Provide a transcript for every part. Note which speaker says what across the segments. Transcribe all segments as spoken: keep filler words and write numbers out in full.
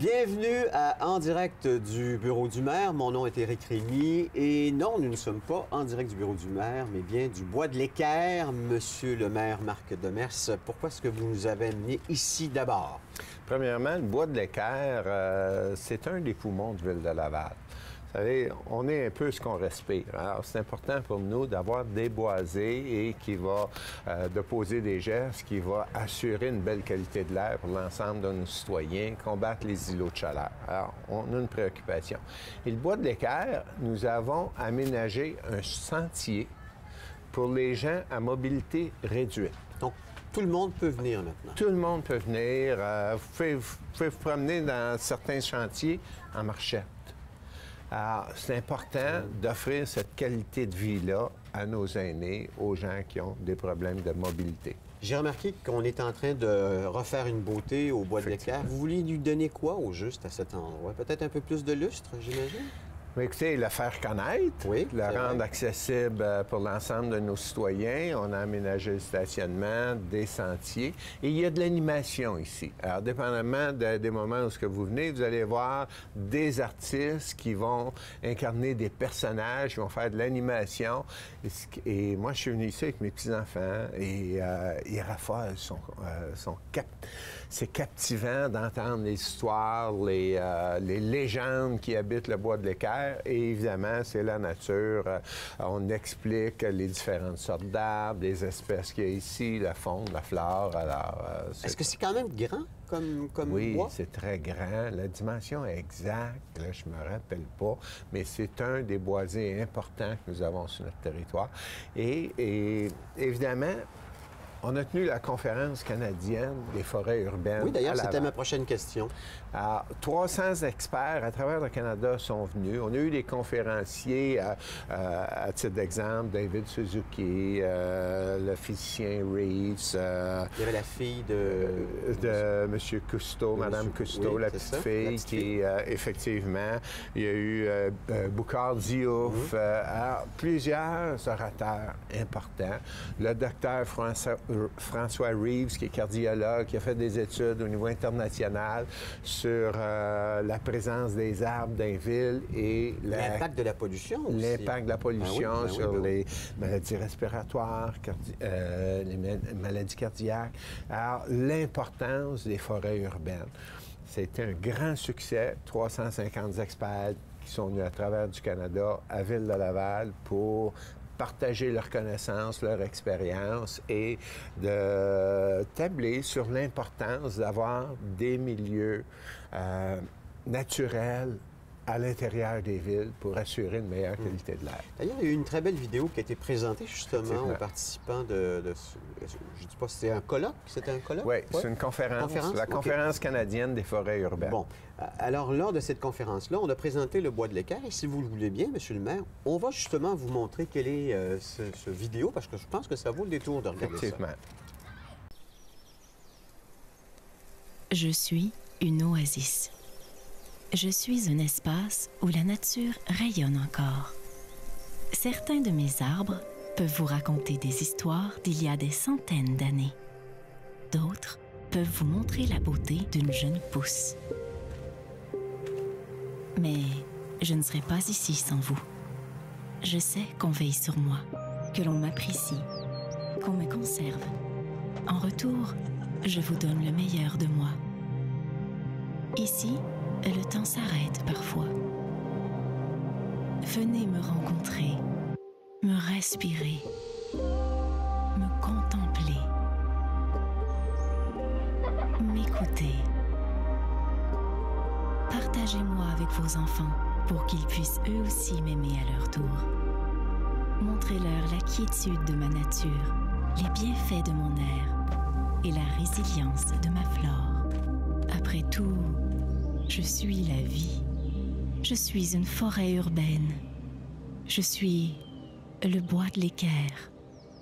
Speaker 1: Bienvenue à En direct du bureau du maire. Mon nom est Éric Rémy et non, nous ne sommes pas en direct du bureau du maire, mais bien du bois de l'Équerre. Monsieur le maire Marc Demers, pourquoi est-ce que vous nous avez amenés ici d'abord?
Speaker 2: Premièrement, le bois de l'Équerre, euh, c'est un des poumons de Ville de Laval. Vous savez, on est un peu ce qu'on respire. Alors, c'est important pour nous d'avoir déboisé et qui va, euh, de poser des gestes qui va assurer une belle qualité de l'air pour l'ensemble de nos citoyens, combattre les îlots de chaleur. Alors, on a une préoccupation. Et le bois de l'Équerre, nous avons aménagé un sentier pour les gens à mobilité réduite.
Speaker 1: Donc, tout le monde peut venir maintenant?
Speaker 2: Tout le monde peut venir. Euh, vous, pouvez, vous pouvez vous promener dans certains chantiers en marchette. Alors, c'est important d'offrir cette qualité de vie-là à nos aînés, aux gens qui ont des problèmes de mobilité.
Speaker 1: J'ai remarqué qu'on est en train de refaire une beauté au bois de l'Équerre. Vous vouliez lui donner quoi au juste à cet endroit? Peut-être un peu plus de lustre, j'imagine?
Speaker 2: Mais écoutez, le faire connaître,
Speaker 1: oui,
Speaker 2: le rendre vrai. accessible pour l'ensemble de nos citoyens. On a aménagé le stationnement, des sentiers. Et il y a de l'animation ici. Alors, dépendamment de, des moments où ce que vous venez, vous allez voir des artistes qui vont incarner des personnages, qui vont faire de l'animation. Et, et moi, je suis venu ici avec mes petits-enfants et euh, ils raffolent, sont, euh, sont cap... c'est captivant d'entendre les histoires, les, euh, les légendes qui habitent le bois de l'Équerre. Et évidemment, c'est la nature. On explique les différentes sortes d'arbres, les espèces qu'il y a ici, la faune, la flore. Alors,
Speaker 1: est-ce que c'est quand même grand comme, comme
Speaker 2: oui,
Speaker 1: bois?
Speaker 2: Oui, c'est très grand. La dimension est exacte, là, je ne me rappelle pas, mais c'est un des boisiers importants que nous avons sur notre territoire. Et, et évidemment, on a tenu la conférence canadienne des forêts urbaines.
Speaker 1: Oui, d'ailleurs, c'était ma prochaine question.
Speaker 2: Alors, trois cents experts à travers le Canada sont venus. On a eu des conférenciers, euh, euh, à titre d'exemple, David Suzuki, euh, le physicien Reeves. Euh,
Speaker 1: Il y avait la fille de...
Speaker 2: de M. Cousteau, Mme Cousteau, oui, la petite fille, la petite qui, fille. Euh, effectivement, il y a eu euh, euh, Boucard Diouf, mm-hmm. euh, alors, plusieurs orateurs importants. Le docteur François François Reeves, qui est cardiologue, qui a fait des études au niveau international sur euh, la présence des arbres dans les villes et
Speaker 1: l'impact de la pollution aussi.
Speaker 2: L'impact de la pollution
Speaker 1: ben oui, ben
Speaker 2: sur
Speaker 1: oui, ben oui.
Speaker 2: les maladies respiratoires, cardi euh, les maladies cardiaques. Alors, l'importance des forêts urbaines. C'était un grand succès. trois cent cinquante experts qui sont venus à travers du Canada à Ville de Laval pour partager leurs connaissances, leur expérience et de tabler sur l'importance d'avoir des milieux euh, naturels à l'intérieur des villes pour assurer une meilleure qualité de l'air.
Speaker 1: D'ailleurs, il y a eu une très belle vidéo qui a été présentée justement aux participants de... de je ne dis pas si c'était un colloque, c'était un colloque?
Speaker 2: Oui, ouais. c'est une conférence, conférence? la okay. Conférence canadienne des forêts urbaines.
Speaker 1: Bon, alors lors de cette conférence-là, on a présenté le bois de l'Équerre et si vous le voulez bien, Monsieur le maire, on va justement vous montrer quelle est euh, ce, ce vidéo parce que je pense que ça vaut le détour de regarder
Speaker 2: Effectivement.
Speaker 1: ça.
Speaker 3: Je suis une oasis. Je suis un espace où la nature rayonne encore. Certains de mes arbres peuvent vous raconter des histoires d'il y a des centaines d'années. D'autres peuvent vous montrer la beauté d'une jeune pousse. Mais je ne serai pas ici sans vous. Je sais qu'on veille sur moi, que l'on m'apprécie, qu'on me conserve. En retour, je vous donne le meilleur de moi. Ici, le temps s'arrête parfois. Venez me rencontrer, me respirer, me contempler, m'écouter. Partagez-moi avec vos enfants pour qu'ils puissent eux aussi m'aimer à leur tour. Montrez-leur la quiétude de ma nature, les bienfaits de mon air et la résilience de ma flore. Après tout, je suis la vie. Je suis une forêt urbaine. Je suis le bois de l'Équerre.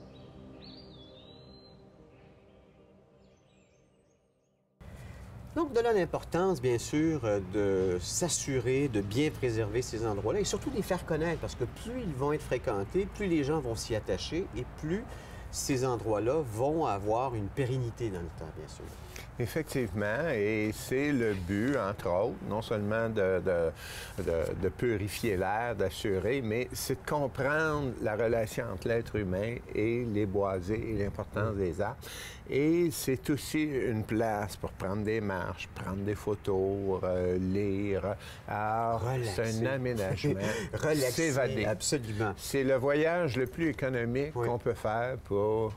Speaker 1: Donc, de là l'importance, bien sûr, de s'assurer de bien préserver ces endroits-là et surtout de les faire connaître parce que plus ils vont être fréquentés, plus les gens vont s'y attacher et plus ces endroits-là vont avoir une pérennité dans le temps, bien sûr.
Speaker 2: Effectivement, et c'est le but, entre autres, non seulement de, de, de, de purifier l'air, d'assurer, mais c'est de comprendre la relation entre l'être humain et les boisés et l'importance des arbres. Et c'est aussi une place pour prendre des marches, prendre des photos, euh, lire. Alors, c'est un aménagement. S'évader.
Speaker 1: Absolument.
Speaker 2: C'est le voyage le plus économique
Speaker 1: oui.
Speaker 2: qu'on peut faire pour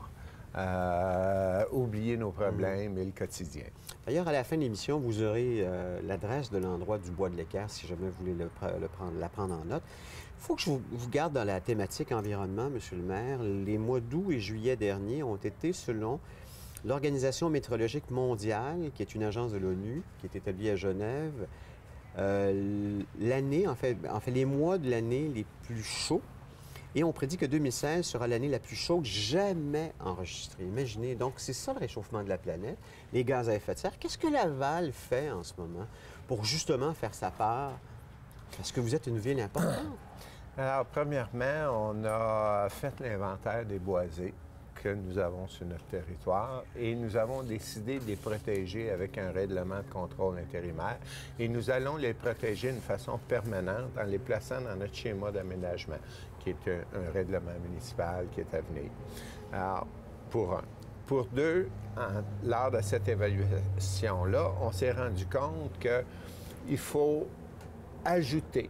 Speaker 2: Euh, oublier nos problèmes mmh. et le quotidien.
Speaker 1: D'ailleurs, à la fin de l'émission, vous aurez euh, l'adresse de l'endroit du Bois de l'Équerre, si jamais vous voulez le, le prendre, la prendre en note. Il faut que je vous, vous garde dans la thématique environnement, Monsieur le maire. Les mois d'août et juillet derniers ont été, selon l'Organisation météorologique mondiale, qui est une agence de l'ONU, qui est établie à Genève, euh, l'année, en fait, en fait, les mois de l'année les plus chauds. Et on prédit que deux mille seize sera l'année la plus chaude jamais enregistrée. Imaginez, donc c'est ça le réchauffement de la planète, les gaz à effet de serre. Qu'est-ce que Laval fait en ce moment pour justement faire sa part? Parce que vous êtes une ville importante.
Speaker 2: Alors, premièrement, on a fait l'inventaire des boisés que nous avons sur notre territoire et nous avons décidé de les protéger avec un règlement de contrôle intérimaire et nous allons les protéger d'une façon permanente en les plaçant dans notre schéma d'aménagement, qui est un, un règlement municipal qui est à venir. Alors, pour un. Pour deux, en, lors de cette évaluation-là, on s'est rendu compte qu'il faut ajouter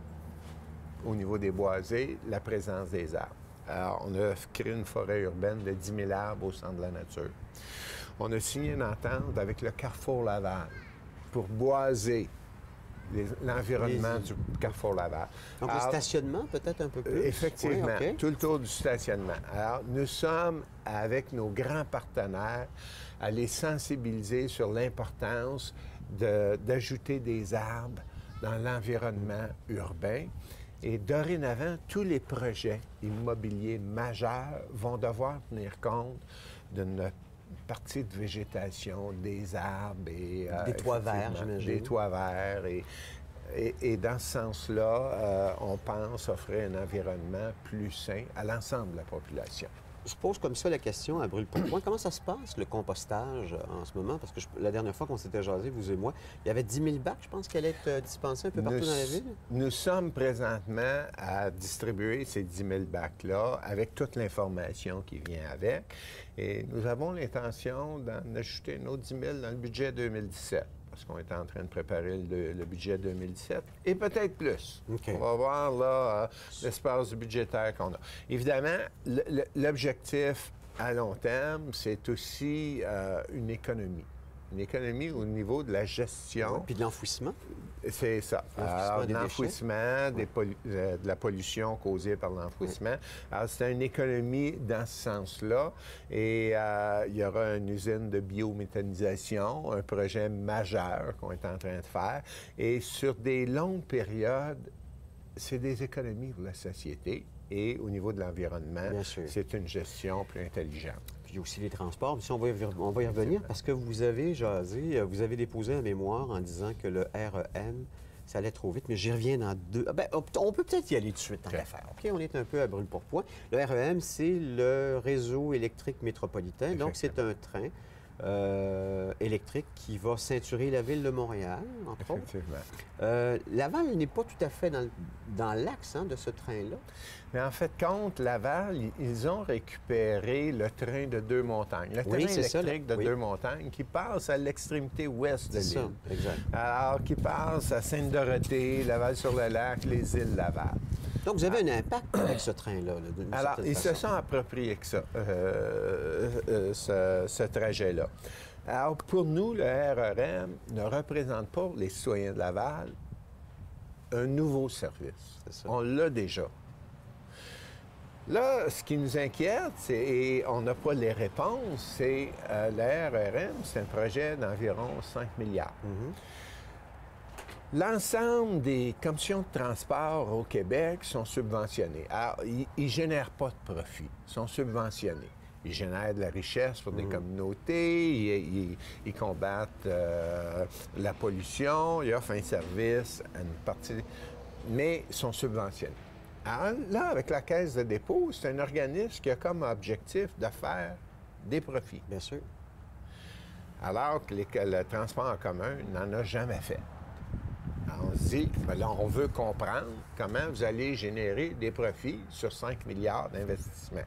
Speaker 2: au niveau des boisés la présence des arbres. Alors, on a créé une forêt urbaine de dix mille arbres au centre de la nature. On a signé une entente avec le Carrefour Laval pour boiser l'environnement du Carrefour Laval.
Speaker 1: Donc, Alors, le stationnement, peut-être un peu plus?
Speaker 2: Effectivement,
Speaker 1: oui, okay.
Speaker 2: tout le tour du stationnement. Alors, nous sommes, avec nos grands partenaires, à les sensibiliser sur l'importance de, d'ajouter des arbres dans l'environnement urbain. Et dorénavant, tous les projets immobiliers majeurs vont devoir tenir compte d'une partie de végétation, des arbres et...
Speaker 1: Euh, des toits verts, j'imagine.
Speaker 2: Des toits verts. Et, et, et dans ce sens-là, euh, on pense offrir un environnement plus sain à l'ensemble de la population.
Speaker 1: Je pose comme ça la question à brûle-pourpoint. Comment ça se passe, le compostage, en ce moment? Parce que je, la dernière fois qu'on s'était jasé, vous et moi, il y avait dix mille bacs, je pense, qui allaient être dispensés un peu partout
Speaker 2: nous,
Speaker 1: dans la ville.
Speaker 2: Nous sommes présentement à distribuer ces dix mille bacs-là avec toute l'information qui vient avec. Et nous avons l'intention d'en ajouter une autre dix mille dans le budget deux mille dix-sept. Parce qu'on est en train de préparer le, le budget deux mille dix-sept, et peut-être plus. Okay. On va voir, là, euh, l'espace budgétaire qu'on a. Évidemment, le, le, l'objectif à long terme, c'est aussi euh, une économie. Une économie au niveau de la gestion.
Speaker 1: Oui, puis de l'enfouissement.
Speaker 2: C'est ça. Alors, de l'enfouissement, des pollu- euh, de la pollution causée par l'enfouissement. Oui. Alors, c'est une économie dans ce sens-là. Et euh, il y aura une usine de biométhanisation, un projet majeur qu'on est en train de faire. Et sur des longues périodes, c'est des économies pour la société. Et au niveau de l'environnement, c'est une gestion plus intelligente.
Speaker 1: Puis il y a aussi les transports. Puis on va y, on va y revenir parce que vous avez jasé, vous avez déposé un mémoire en disant que le R E M, ça allait trop vite, mais j'y reviens dans deux... Bien, on peut peut-être y aller tout de suite en affaire. OK, on est un peu à brûle-pourpoint. Le R E M, c'est le réseau électrique métropolitain. Donc, c'est un train euh, électrique qui va ceinturer la ville de Montréal, entre
Speaker 2: Effectivement.
Speaker 1: autres. Euh, Laval n'est pas tout à fait dans, dans l'axe hein, de ce train-là.
Speaker 2: Mais en fait, contre Laval, ils ont récupéré le train de Deux-Montagnes. Le
Speaker 1: oui,
Speaker 2: train électrique
Speaker 1: ça,
Speaker 2: de
Speaker 1: oui.
Speaker 2: Deux-Montagnes qui passe à l'extrémité ouest de l'île.
Speaker 1: C'est ça, exact.
Speaker 2: Alors, qui passe à Sainte-Dorothée, Laval-sur-le-Lac, les îles Laval.
Speaker 1: Donc, vous avez ah. un impact avec ce train-là. Là,
Speaker 2: Alors, ils façon. se sont appropriés que ça, euh, euh, ce, ce trajet-là. Alors, pour nous, le R E M ne représente pas pour les citoyens de Laval un nouveau service. On l'a déjà. Là, ce qui nous inquiète, c'est, et on n'a pas les réponses, c'est euh, le R E M, c'est un projet d'environ cinq milliards. Mm-hmm. L'ensemble des commissions de transport au Québec sont subventionnées. Alors, ils ne génèrent pas de profit, ils sont subventionnés. Ils génèrent de la richesse pour des mmh. communautés, ils, ils, ils combattent euh, la pollution, ils offrent un service à une partie, mais ils sont subventionnés. Alors là, avec la Caisse de dépôt, c'est un organisme qui a comme objectif de faire des profits.
Speaker 1: Bien sûr.
Speaker 2: Alors que les, le transport en commun n'en a jamais fait. Alors on se dit, bien là, on veut comprendre comment vous allez générer des profits sur cinq milliards d'investissements.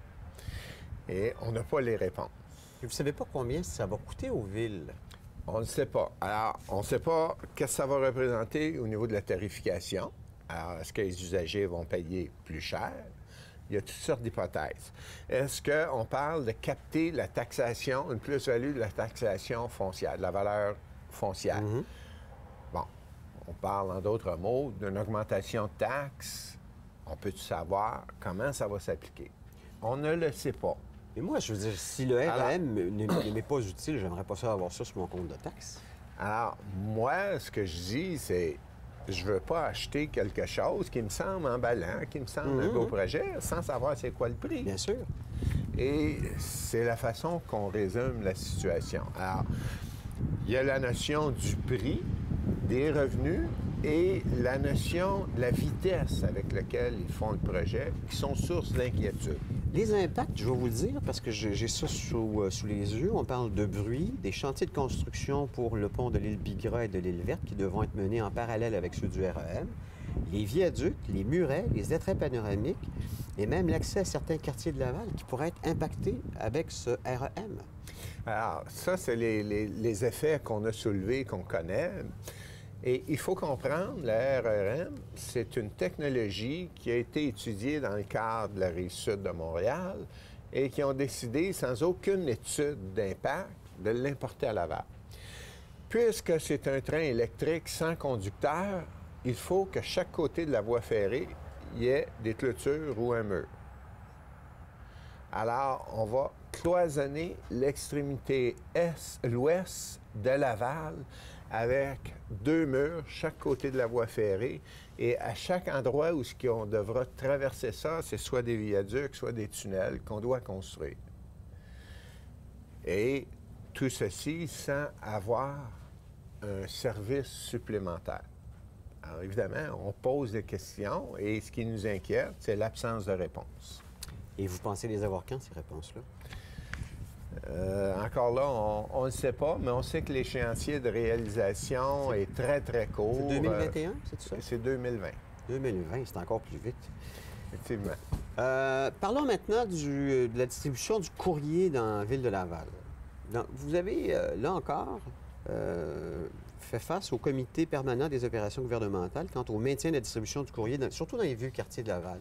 Speaker 2: Et on n'a pas les réponses.
Speaker 1: Et vous ne savez pas combien ça va coûter aux villes?
Speaker 2: On ne sait pas. Alors, on ne sait pas qu'est-ce que ça va représenter au niveau de la tarification. Alors, est-ce que les usagers vont payer plus cher? Il y a toutes sortes d'hypothèses. Est-ce qu'on parle de capter la taxation, une plus-value de la taxation foncière, de la valeur foncière? Mm-hmm. Bon, on parle en d'autres mots d'une augmentation de taxes. On peut-tu savoir comment ça va s'appliquer? On ne le sait pas.
Speaker 1: Mais moi, je veux dire, si le R E M ne m'est pas utile, j'aimerais pas ça avoir ça sur mon compte de taxes.
Speaker 2: Alors, moi, ce que je dis, c'est je veux pas acheter quelque chose qui me semble emballant, qui me semble mm-hmm. un beau projet, sans savoir c'est quoi le prix.
Speaker 1: Bien sûr.
Speaker 2: Et c'est la façon qu'on résume la situation. Alors, il y a la notion du prix, des revenus et la notion de la vitesse avec laquelle ils font le projet, qui sont source d'inquiétude.
Speaker 1: Les impacts, je vais vous le dire, parce que j'ai ça sous, euh, sous les yeux. On parle de bruit, des chantiers de construction pour le pont de l'île Bigra et de l'île Verte qui devront être menés en parallèle avec ceux du R E M, les viaducs, les murets, les attraits panoramiques et même l'accès à certains quartiers de Laval qui pourraient être impactés avec ce R E M.
Speaker 2: Alors, ça, c'est les, les, les effets qu'on a soulevés, qu'on connaît. Et il faut comprendre, le R E M, c'est une technologie qui a été étudiée dans le cadre de la Rive-Sud de Montréal et qui ont décidé, sans aucune étude d'impact, de l'importer à Laval. Puisque c'est un train électrique sans conducteur, il faut que chaque côté de la voie ferrée, il y ait des clôtures ou un mur. Alors, on va cloisonner l'extrémité est, l'ouest de Laval avec deux murs, chaque côté de la voie ferrée. Et à chaque endroit où on devra traverser ça, c'est soit des viaducs, soit des tunnels qu'on doit construire. Et tout ceci sans avoir un service supplémentaire. Alors évidemment, on pose des questions et ce qui nous inquiète, c'est l'absence de réponse.
Speaker 1: Et vous pensez les avoir quand, ces réponses-là?
Speaker 2: Euh, encore là, on ne le sait pas, mais on sait que l'échéancier de réalisation est très, très court.
Speaker 1: C'est deux mille vingt et un, c'est ça?
Speaker 2: C'est deux mille vingt.
Speaker 1: deux mille vingt, c'est encore plus vite.
Speaker 2: Effectivement.
Speaker 1: Euh, parlons maintenant du, de la distribution du courrier dans la ville de Laval. Donc, vous avez, euh, là encore, euh, fait face au comité permanent des opérations gouvernementales quant au maintien de la distribution du courrier, dans, surtout dans les vieux quartiers de Laval.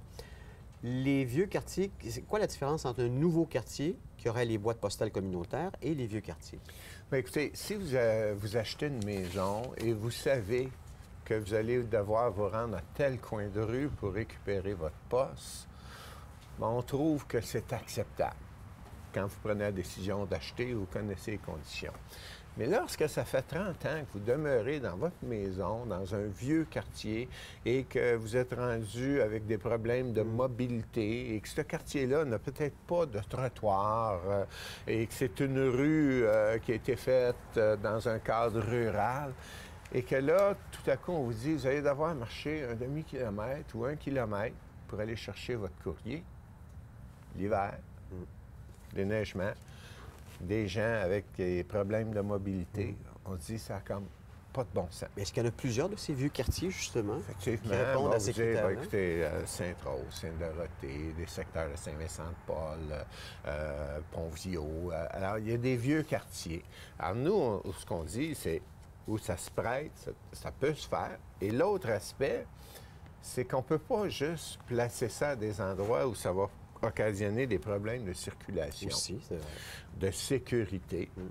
Speaker 1: Les vieux quartiers, c'est quoi la différence entre un nouveau quartier qui aurait les boîtes postales communautaires et les vieux quartiers?
Speaker 2: Bien, écoutez, si vous, euh, vous achetez une maison et vous savez que vous allez devoir vous rendre à tel coin de rue pour récupérer votre poste, bien, on trouve que c'est acceptable. Quand vous prenez la décision d'acheter, vous connaissez les conditions. Mais lorsque ça fait trente ans que vous demeurez dans votre maison, dans un vieux quartier, et que vous êtes rendu avec des problèmes de mobilité, et que ce quartier-là n'a peut-être pas de trottoir, euh, et que c'est une rue euh, qui a été faite euh, dans un cadre rural, et que là, tout à coup, on vous dit, vous allez devoir marcher un demi-kilomètre ou un kilomètre pour aller chercher votre courrier, l'hiver, mm. déneigement, des gens avec des problèmes de mobilité, on dit ça a comme pas de bon sens.
Speaker 1: Mais est-ce qu'il y en a plusieurs de ces vieux quartiers, justement,
Speaker 2: Effectivement,
Speaker 1: qui répondent
Speaker 2: bon,
Speaker 1: à ces critères-là?
Speaker 2: Ben, écoutez, euh, Sainte-Rose, Sainte-Dorothée, des secteurs de Saint-Vincent-de-Paul, euh, Pont-Viau. Euh, alors, il y a des vieux quartiers. Alors, nous, on, ce qu'on dit, c'est où ça se prête, ça, ça peut se faire. Et l'autre aspect, c'est qu'on ne peut pas juste placer ça à des endroits où ça va occasionner des problèmes de circulation,
Speaker 1: aussi, c'est vrai.
Speaker 2: de sécurité mm.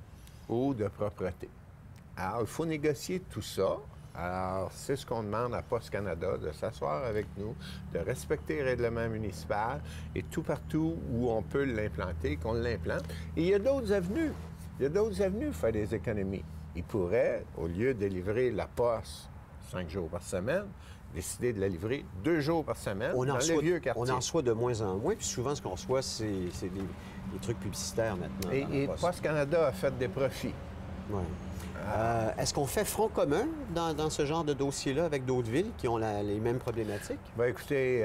Speaker 2: ou de propreté. Alors, il faut négocier tout ça. Alors, c'est ce qu'on demande à Poste Canada, de s'asseoir avec nous, de respecter les règlements municipaux et tout partout où on peut l'implanter, qu'on l'implante. Et il y a d'autres avenues. Il y a d'autres avenues pour faire des économies. Ils pourraient, au lieu de livrer la poste cinq jours par semaine, décider de la livrer deux jours par semaine
Speaker 1: on
Speaker 2: dans
Speaker 1: les
Speaker 2: vieux quartiers.
Speaker 1: On en reçoit de moins en moins, puis souvent, ce qu'on reçoit, c'est des, des trucs publicitaires maintenant.
Speaker 2: Et, et Poste Canada a fait des profits.
Speaker 1: Oui. Euh, Est-ce qu'on fait front commun dans, dans ce genre de dossier-là avec d'autres villes qui ont la, les mêmes problématiques?
Speaker 2: Bien, écoutez,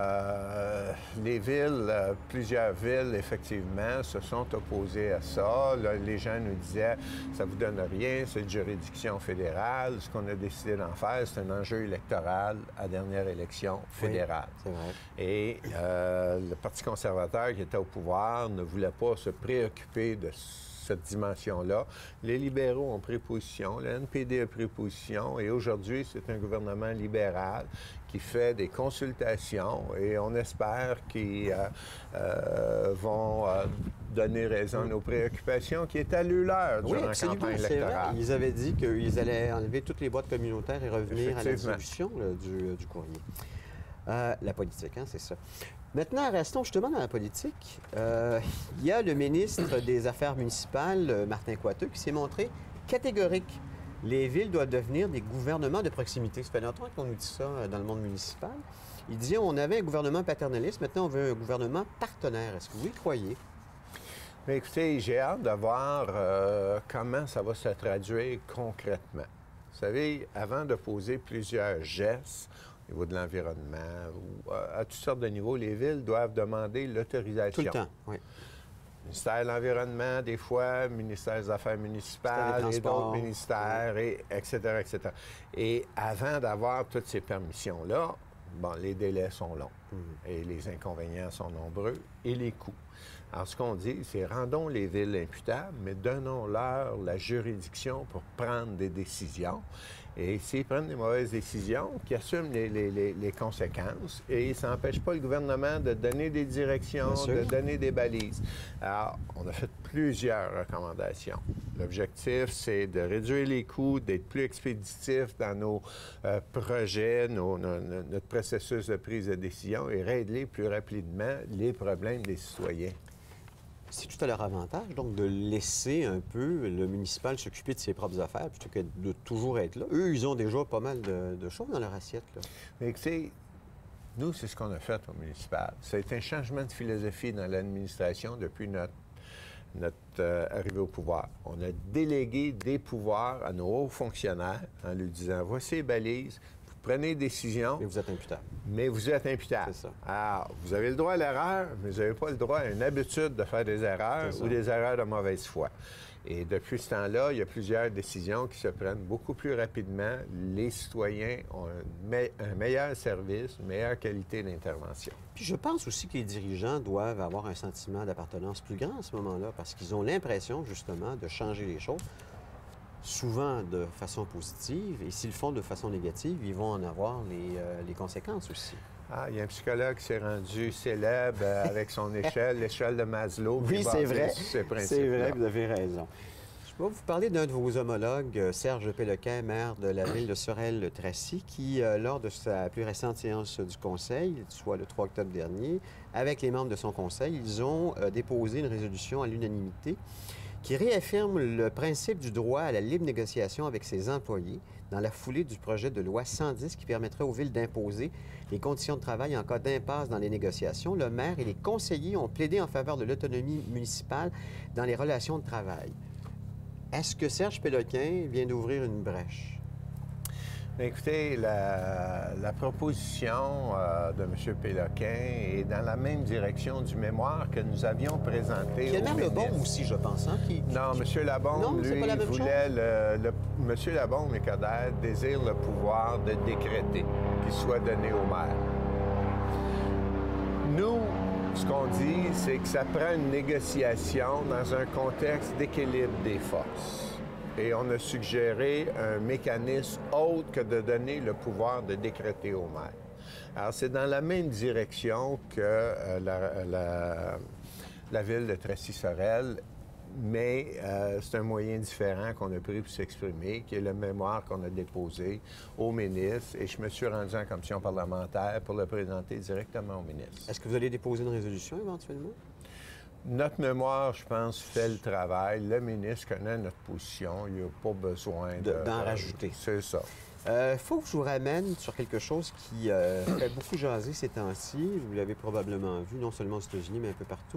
Speaker 2: euh, les villes, euh, plusieurs villes, effectivement, se sont opposées à ça. Là, les gens nous disaient, ça vous donne rien, c'est une juridiction fédérale. Ce qu'on a décidé d'en faire, c'est un enjeu électoral à la dernière élection fédérale.
Speaker 1: Oui, c'est vrai.
Speaker 2: Et euh, le Parti conservateur qui était au pouvoir ne voulait pas se préoccuper de cette dimension-là. Les libéraux ont pris position, le N P D a pris position, et aujourd'hui, c'est un gouvernement libéral qui fait des consultations, et on espère qu'ils euh, euh, vont euh, donner raison à nos préoccupations, qui étaient à l'heure durant
Speaker 1: oui,
Speaker 2: la campagne
Speaker 1: c'est
Speaker 2: électorale.
Speaker 1: Vrai. Ils avaient dit qu'ils allaient enlever toutes les boîtes communautaires et revenir à la
Speaker 2: Effectivement.
Speaker 1: distribution là, du, du courrier. Euh, la politique, hein, c'est ça. Maintenant, restons justement dans la politique. Euh, il y a le ministre des Affaires municipales, Martin Coiteux, qui s'est montré catégorique. Les villes doivent devenir des gouvernements de proximité. Ça fait longtemps qu'on nous dit ça dans le monde municipal. Il dit on avait un gouvernement paternaliste, maintenant on veut un gouvernement partenaire. Est-ce que vous y croyez?
Speaker 2: Bien, écoutez, j'ai hâte de voir euh, comment ça va se traduire concrètement. Vous savez, avant de poser plusieurs gestes, au niveau de l'environnement ou euh, à toutes sortes de niveaux, les villes doivent demander l'autorisation.
Speaker 1: Tout le temps, oui.
Speaker 2: Ministère de l'Environnement, des fois, ministère des Affaires municipales et d'autres ministères, et, et cetera, et cetera. Et avant d'avoir toutes ces permissions-là, bon, les délais sont longs mmh. et les inconvénients sont nombreux et les coûts. Alors, ce qu'on dit, c'est rendons les villes imputables, mais donnons-leur la juridiction pour prendre des décisions. Et s'ils prennent des mauvaises décisions, qu'ils assument les, les, les, les conséquences. Et ça n'empêche pas le gouvernement de donner des directions, de donner des balises. Alors, on a fait plusieurs recommandations. L'objectif, c'est de réduire les coûts, d'être plus expéditif dans nos euh, projets, nos, nos, notre processus de prise de décision et régler plus rapidement les problèmes des citoyens.
Speaker 1: C'est tout à leur avantage, donc, de laisser un peu le municipal s'occuper de ses propres affaires plutôt que de toujours être là. Eux, ils ont déjà pas mal de, de choses dans leur assiette, là.
Speaker 2: Mais écoutez, nous, c'est ce qu'on a fait au municipal. Ça a été un changement de philosophie dans l'administration depuis notre, notre euh, arrivée au pouvoir. On a délégué des pouvoirs à nos hauts fonctionnaires en lui disant, voici les balises, prenez des décisions.
Speaker 1: Mais vous êtes imputable.
Speaker 2: Mais vous êtes imputable.
Speaker 1: C'est ça.
Speaker 2: Alors, vous avez le droit à l'erreur, mais vous n'avez pas le droit à une habitude de faire des erreurs ou des erreurs de mauvaise foi. Et depuis ce temps-là, il y a plusieurs décisions qui se prennent beaucoup plus rapidement. Les citoyens ont un, me- un meilleur service, une meilleure qualité d'intervention.
Speaker 1: Puis je pense aussi que les dirigeants doivent avoir un sentiment d'appartenance plus grand à ce moment-là, parce qu'ils ont l'impression, justement, de changer les choses, souvent de façon positive, et s'ils le font de façon négative, ils vont en avoir les, euh, les conséquences aussi.
Speaker 2: Ah, il y a un psychologue qui s'est rendu célèbre euh, avec son échelle, l'échelle de Maslow.
Speaker 1: Oui, c'est vrai.
Speaker 2: C'est
Speaker 1: vrai, vous avez raison. Je vais vous parler d'un de vos homologues, Serge Péloquin, maire de la ville de Sorel-Tracy, qui, euh, lors de sa plus récente séance du Conseil, soit le trois octobre dernier, avec les membres de son Conseil, ils ont euh, déposé une résolution à l'unanimité qui réaffirme le principe du droit à la libre négociation avec ses employés dans la foulée du projet de loi cent dix qui permettrait aux villes d'imposer les conditions de travail en cas d'impasse dans les négociations. Le maire et les conseillers ont plaidé en faveur de l'autonomie municipale dans les relations de travail. Est-ce que Serge Péloquin vient d'ouvrir une brèche?
Speaker 2: Écoutez, la, la proposition euh, de M. Péloquin est dans la même direction du mémoire que nous avions présenté
Speaker 1: Il y a
Speaker 2: au
Speaker 1: le maire
Speaker 2: ministre.
Speaker 1: Lebaume aussi, je pense. Hein, qui, qui...
Speaker 2: Non, M. Labaume,
Speaker 1: Non, c'est
Speaker 2: lui,
Speaker 1: pas la même
Speaker 2: voulait... Le, le, M. Labaume et Coderre désirent le pouvoir de décréter qu'il soit donné au maire. Nous, ce qu'on dit, c'est que ça prend une négociation dans un contexte d'équilibre des forces. Et on a suggéré un mécanisme autre que de donner le pouvoir de décréter au maire. Alors, c'est dans la même direction que euh, la, la, la ville de Tracy-Sorel, mais euh, c'est un moyen différent qu'on a pris pour s'exprimer, qui est le mémoire qu'on a déposé au ministre. Et je me suis rendu en commission parlementaire pour le présenter directement au ministre.
Speaker 1: Est-ce que vous allez déposer une résolution éventuellement?
Speaker 2: Notre mémoire, je pense, fait le travail. Le ministre connaît notre position. Il n'y a pas besoin de,
Speaker 1: d'en de, rajouter.
Speaker 2: C'est ça.
Speaker 1: Il euh, faut que je vous ramène sur quelque chose qui euh, fait beaucoup jaser ces temps-ci. Vous l'avez probablement vu, non seulement aux États-Unis, mais un peu partout.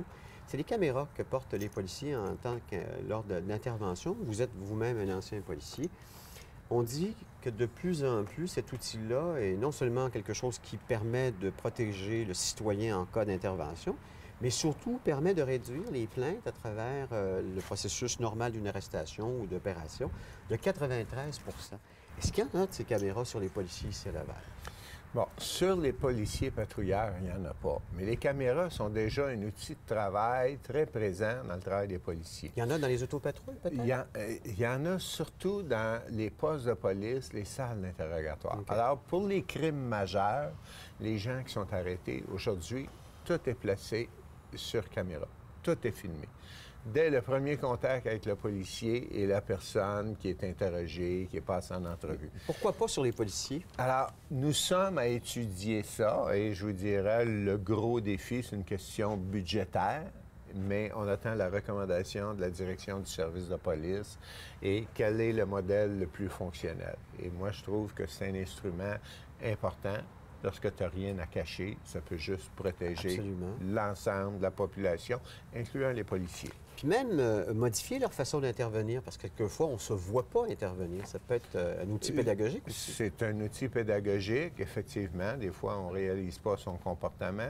Speaker 1: c'est les caméras que portent les policiers en tant que lors d'intervention. Vous êtes vous-même un ancien policier. On dit que de plus en plus, cet outil-là est non seulement quelque chose qui permet de protéger le citoyen en cas d'intervention, mais surtout permet de réduire les plaintes à travers euh, le processus normal d'une arrestation ou d'opération de quatre-vingt-treize pour cent. Est-ce qu'il y en a de ces caméras sur les policiers ici à Laval?
Speaker 2: Bon, sur les policiers patrouilleurs, il n'y en a pas. Mais les caméras sont déjà un outil de travail très présent dans le travail des policiers.
Speaker 1: Il y en a dans les autopatrouilles, peut-être?
Speaker 2: Il y, en, euh, il y en a surtout dans les postes de police, les salles d'interrogatoire.
Speaker 1: Okay.
Speaker 2: Alors, pour les crimes majeurs, les gens qui sont arrêtés, aujourd'hui, tout est placé sur caméra. Tout est filmé. Dès le premier contact avec le policier et la personne qui est interrogée, qui est passée en entrevue.
Speaker 1: Pourquoi pas sur les policiers?
Speaker 2: Alors, nous sommes à étudier ça et je vous dirais, le gros défi, c'est une question budgétaire, mais on attend la recommandation de la direction du service de police et quel est le modèle le plus fonctionnel. Et moi, je trouve que c'est un instrument important. Lorsque tu n'as rien à cacher, ça peut juste protéger l'ensemble de la population, incluant les policiers.
Speaker 1: Puis même euh, modifier leur façon d'intervenir, parce que quelquefois, on ne se voit pas intervenir. Ça peut être euh, un outil pédagogique aussi.
Speaker 2: C'est un outil pédagogique, effectivement. Des fois, on ne réalise pas son comportement.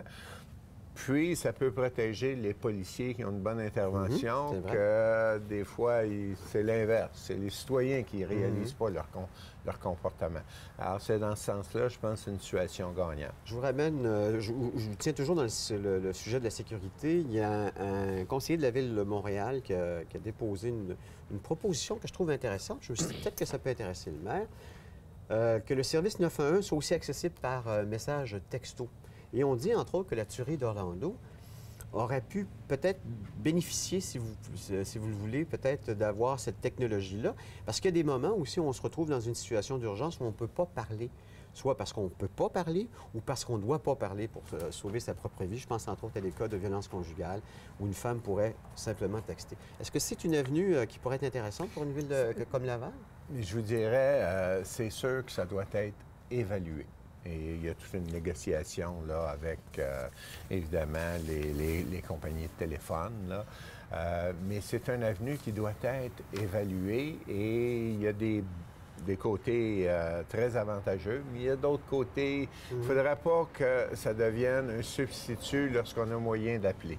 Speaker 2: Puis, ça peut protéger les policiers qui ont une bonne intervention,
Speaker 1: mmh,
Speaker 2: que des fois, c'est l'inverse. C'est les citoyens qui ne réalisent mmh. pas leur, com leur comportement. Alors, c'est dans ce sens-là, je pense que c'est une situation gagnante.
Speaker 1: Je vous ramène, euh, je, je vous tiens toujours dans le, le, le sujet de la sécurité. Il y a un, un conseiller de la Ville de Montréal qui a, qui a déposé une, une proposition que je trouve intéressante. Je me suis dit peut-être que ça peut intéresser le maire. Euh, que le service neuf un un soit aussi accessible par euh, message texto. Et on dit, entre autres, que la tuerie d'Orlando aurait pu peut-être bénéficier, si vous, si vous le voulez, peut-être d'avoir cette technologie-là. Parce qu'il y a des moments où si on se retrouve dans une situation d'urgence où on ne peut pas parler, soit parce qu'on ne peut pas parler ou parce qu'on ne doit pas parler pour euh, sauver sa propre vie. Je pense entre autres à des cas de violence conjugale où une femme pourrait simplement texter. Est-ce que c'est une avenue euh, qui pourrait être intéressante pour une ville de, que, comme Laval?
Speaker 2: Je vous dirais, euh, c'est sûr que ça doit être évalué. Et il y a toute une négociation là, avec, euh, évidemment, les, les, les compagnies de téléphone. Là. Euh, mais c'est un avenue qui doit être évalué et il y a des, des côtés euh, très avantageux, mais il y a d'autres côtés. Il ne faudrait pas que ça devienne un substitut lorsqu'on a moyen d'appeler.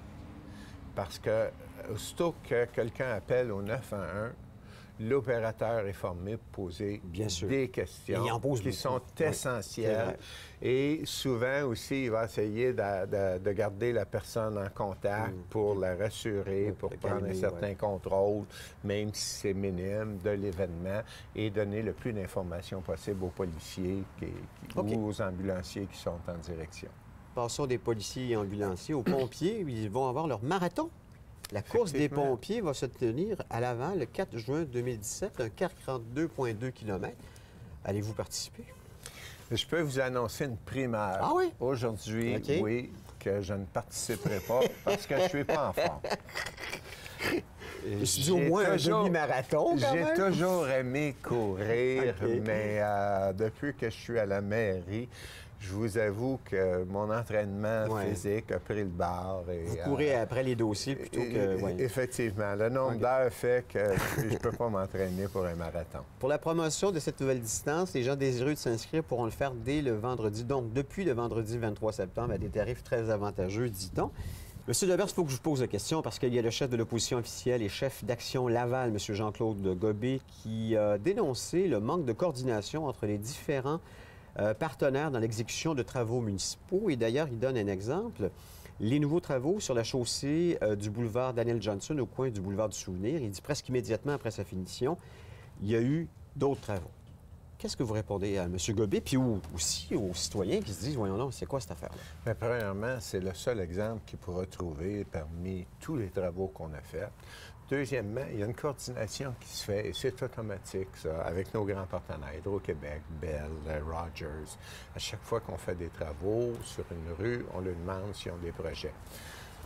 Speaker 2: Parce que, aussitôt que quelqu'un appelle au neuf un un, l'opérateur est formé pour poser
Speaker 1: Bien sûr.
Speaker 2: des questions
Speaker 1: qui
Speaker 2: beaucoup. sont essentielles.
Speaker 1: Oui,
Speaker 2: et souvent aussi, il va essayer de, de, de garder la personne en contact mm. pour la rassurer, pour
Speaker 1: le
Speaker 2: prendre
Speaker 1: calmer,
Speaker 2: un certain
Speaker 1: ouais.
Speaker 2: contrôle, même si c'est minime, de l'événement et donner le plus d'informations possible aux policiers qui, qui, okay. ou aux ambulanciers qui sont en direction.
Speaker 1: Passons des policiers et ambulanciers aux pompiers. Ils vont avoir leur marathon. La course des pompiers va se tenir à Laval le quatre juin deux mille dix-sept, un quarante-deux virgule deux kilomètres. Allez-vous participer?
Speaker 2: Je peux vous annoncer une primeur.
Speaker 1: Ah oui?
Speaker 2: Aujourd'hui, okay. oui, que je ne participerai pas parce que je ne suis pas en forme.
Speaker 1: J'ai au moins un demi-marathon, quand même.
Speaker 2: J'ai toujours aimé courir, okay. mais euh, depuis que je suis à la mairie, je vous avoue que mon entraînement ouais. physique a pris le bord. Et,
Speaker 1: vous courez euh, après les dossiers plutôt
Speaker 2: et,
Speaker 1: que... Ouais.
Speaker 2: Effectivement. Le nombre okay. d'heures fait que je ne peux pas m'entraîner pour un marathon.
Speaker 1: Pour la promotion de cette nouvelle distance, les gens désireux de s'inscrire pourront le faire dès le vendredi. Donc, depuis le vendredi vingt-trois septembre, à des tarifs très avantageux, dit-on. Monsieur Demers, il faut que je vous pose la question parce qu'il y a le chef de l'opposition officielle et chef d'Action Laval, M. Jean-Claude Gobé, qui a dénoncé le manque de coordination entre les différents Euh, partenaire dans l'exécution de travaux municipaux. Et d'ailleurs, il donne un exemple. Les nouveaux travaux sur la chaussée euh, du boulevard Daniel Johnson au coin du boulevard du Souvenir, il dit presque immédiatement après sa finition, il y a eu d'autres travaux. Qu'est-ce que vous répondez à M. Gobé, puis aussi aux citoyens qui se disent, voyons donc, c'est quoi cette affaire-là?
Speaker 2: Bien, premièrement, c'est le seul exemple qu'il pourra trouver parmi tous les travaux qu'on a faits. Deuxièmement, il y a une coordination qui se fait, et c'est automatique, ça, avec nos grands partenaires, Hydro-Québec, Bell, Rogers. À chaque fois qu'on fait des travaux sur une rue, on leur demande s'ils ont des projets.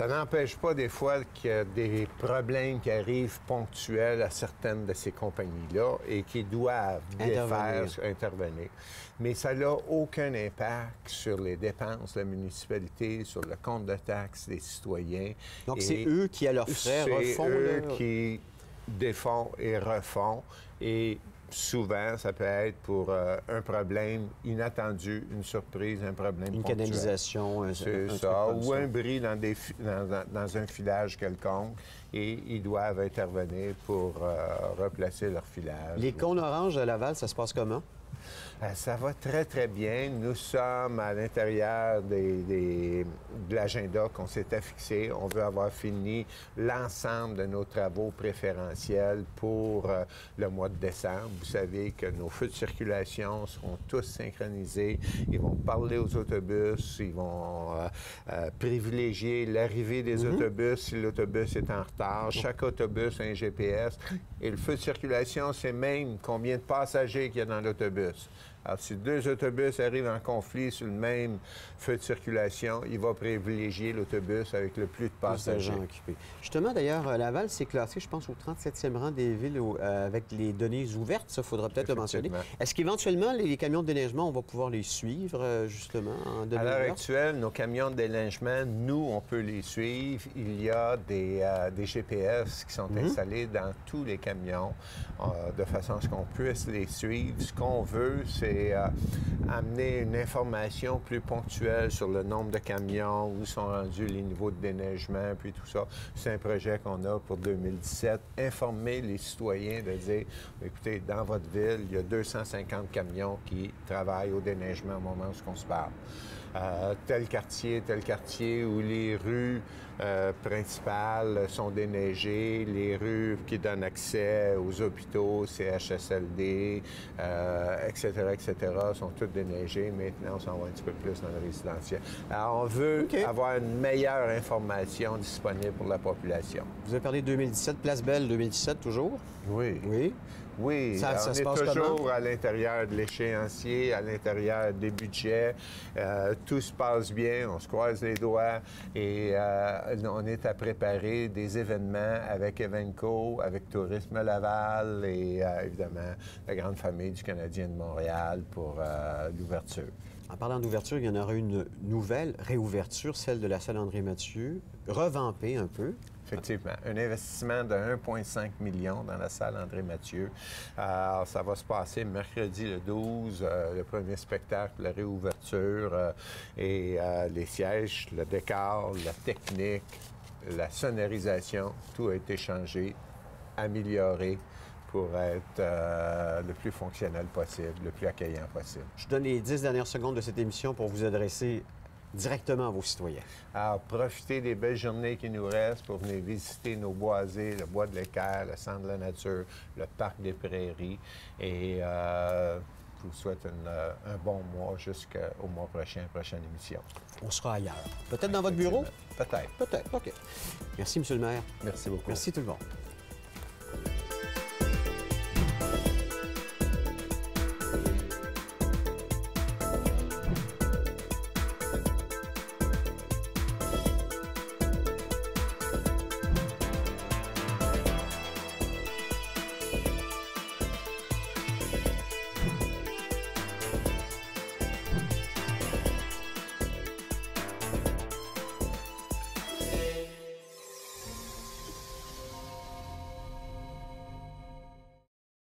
Speaker 2: Ça n'empêche pas des fois qu'il y a des problèmes qui arrivent ponctuels à certaines de ces compagnies-là et qui doivent
Speaker 1: Intervenir.
Speaker 2: défaire, intervenir. Mais ça n'a aucun impact sur les dépenses de la municipalité, sur le compte de taxes des citoyens.
Speaker 1: Donc,
Speaker 2: Et
Speaker 1: c'est eux qui, à leurs frais, refont...
Speaker 2: C'est eux
Speaker 1: leur-
Speaker 2: qui défont et refont. Et souvent, ça peut être pour euh, un problème inattendu, une surprise, un problème
Speaker 1: Une
Speaker 2: ponctuel.
Speaker 1: canalisation, un,
Speaker 2: C'est
Speaker 1: un truc
Speaker 2: ça,
Speaker 1: comme
Speaker 2: ou
Speaker 1: ça.
Speaker 2: un bris dans, des fi- dans, dans- dans un filage quelconque, et ils doivent intervenir pour euh, replacer leur filage.
Speaker 1: Les cônes oranges à Laval, ça se passe comment?
Speaker 2: Euh, Ça va très, très bien. Nous sommes à l'intérieur des, des- de l'agenda qu'on s'était fixé. On veut avoir fini l'ensemble de nos travaux préférentiels pour euh, le mois de décembre. Vous savez que nos feux de circulation seront tous synchronisés. Ils vont parler aux autobus. Ils vont euh, euh, privilégier l'arrivée des autobus si l'autobus est en retard. Chaque autobus a un G P S. Et le feu de circulation, c'est même combien de passagers qu'il y a dans l'autobus. Alors, si deux autobus arrivent en conflit sur le même feu de circulation, il va privilégier l'autobus avec le plus de
Speaker 1: Plus de
Speaker 2: passagers.
Speaker 1: gens occupés. Justement, d'ailleurs, euh, Laval, c'est classé, je pense, au trente-septième rang des villes où, euh, avec les données ouvertes. Ça, il faudra peut-être le mentionner.
Speaker 2: Effectivement.
Speaker 1: Est-ce qu'éventuellement, les, les camions de déneigement, on va pouvoir les suivre, euh, justement, en données
Speaker 2: À l'heure
Speaker 1: ouvertes?
Speaker 2: actuelle, nos camions de déneigement, nous, on peut les suivre. Il y a des, euh, des G P S qui sont
Speaker 1: Mhm.
Speaker 2: installés dans tous les camions euh, de façon à ce qu'on puisse les suivre. Ce qu'on veut, c'est euh, amener une information plus ponctuelle sur le nombre de camions, où sont rendus les niveaux de déneigement, puis tout ça. C'est un projet qu'on a pour deux mille dix-sept. Informer les citoyens de dire, écoutez, dans votre ville, il y a deux cent cinquante camions qui travaillent au déneigement au moment où on se parle. Euh, tel quartier, tel quartier où les rues euh, principales sont déneigées, les rues qui donnent accès aux hôpitaux, C H S L D, euh, et cetera, et cetera, sont toutes déneigées. Maintenant, on s'en va un petit peu plus dans le résidentiel. Alors, on veut
Speaker 1: OK.
Speaker 2: avoir une meilleure information disponible pour la population.
Speaker 1: Vous avez parlé de deux mille dix-sept, Place Belle, deux mille dix-sept, toujours?
Speaker 2: Oui.
Speaker 1: Oui.
Speaker 2: Oui,
Speaker 1: Ça-
Speaker 2: on
Speaker 1: ça se
Speaker 2: est
Speaker 1: passe
Speaker 2: toujours
Speaker 1: comment?
Speaker 2: à l'intérieur de l'échéancier, à l'intérieur des budgets. Euh, tout se passe bien, on se croise les doigts et euh, on est à préparer des événements avec Evenco, avec Tourisme Laval et euh, évidemment la grande famille du Canadien de Montréal pour euh, l'ouverture.
Speaker 1: En parlant d'ouverture, il y en aura une nouvelle réouverture, celle de la salle André-Mathieu, revampée un peu.
Speaker 2: Effectivement. Un investissement de un virgule cinq million dans la salle André-Mathieu. Alors, ça va se passer mercredi le douze, euh, le premier spectacle, la réouverture euh, et euh, les sièges, le décor, la technique, la sonorisation, tout a été changé, amélioré pour être euh, le plus fonctionnel possible, le plus accueillant possible.
Speaker 1: Je donne les dix dernières secondes de cette émission pour vous adresser directement à vos citoyens.
Speaker 2: Alors, profitez des belles journées qui nous restent pour venir visiter nos boisés, le bois de l'Équerre, le centre de la nature, le parc des Prairies. Et euh, je vous souhaite une, euh, un bon mois jusqu'au mois prochain, prochaine émission.
Speaker 1: On sera ailleurs. Peut-être dans votre bureau?
Speaker 2: Peut-être.
Speaker 1: Peut-être. OK. Merci, M. le maire.
Speaker 2: Merci beaucoup.
Speaker 1: Merci tout le monde.